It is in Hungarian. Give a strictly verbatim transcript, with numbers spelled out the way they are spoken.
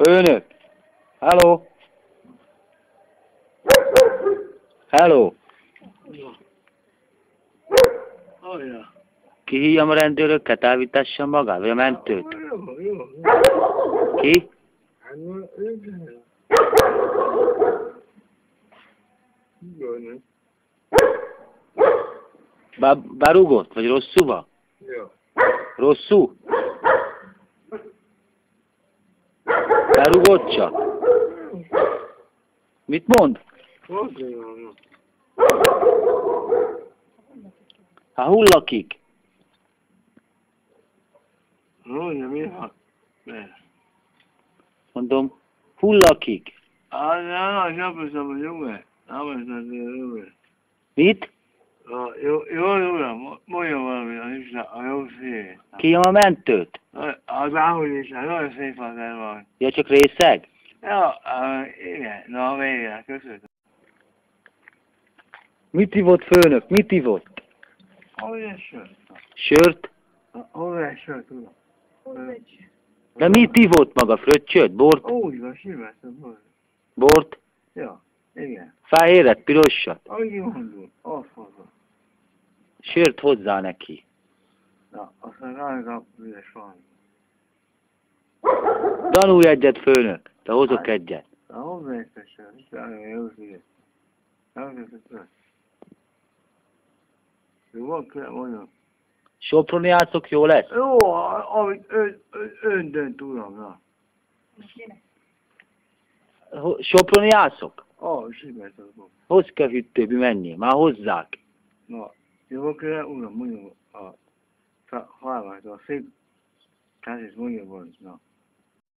Főnök! Hello! Hello! Hallja. Kihívjam a rendőröket, elvitassam magát, vagy a mentőt? Jó, jó. Ki? Hát, ő Jó, Bár, berugott, vagy rosszúba? jó. Rosszul? Berugott csak? Mit mond? Hogy jó. Hát hol lakik? Mondja, mi van? Mondom, hol lakik? Ah, no, yo pensaba yo, güey. Ah, pensaba yo, güey. Mit? Ah, yo, yo, yo, muy bueno, a yo sí. Kihívjam a mentőt? Az áhogy is, nagyon szép az el van. Ja, csak részeg? Ja, igen, na végre, köszönöm. Mit ivott, főnök? Mit ivott? Hogy egy sört? Sört? Hogy egy sört, tudom. De mit ivott maga? Fröccsöt? Bort? Úgy van, simán, bort. Bort? Ja, igen. Fehéret? Pirosat? Ahogy mondod, azt mondom. Sört hozzá neki. Na, aztán rájön üres van. Danulj egyet, főnök. Te hozok egyet. Na, hozzá egy sört, és rájön, jó szívet. Elkezdett. Jó, van kell mondjam. Soproni játszok, jó lesz? Jó, amit ön, ön, ön dönt, uram, na. Ho- Soproni játszok? Ah, simán tudom. Hozz kell hűtőbe, menjél. Már hozzák. Na, jó kell, uram, mondjam, a halványt, a szép kázis mondjam, na.